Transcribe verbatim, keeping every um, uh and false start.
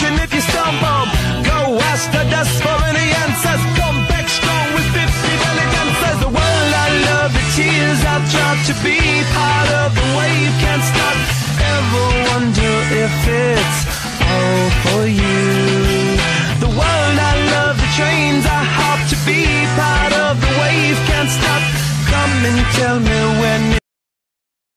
caution if you stumble. Go ask the dust for any answers. Come back strong with fifty belly dancers. The world I love, the tears I've dropped to be part of the wave can't stop. Ever wonder if it's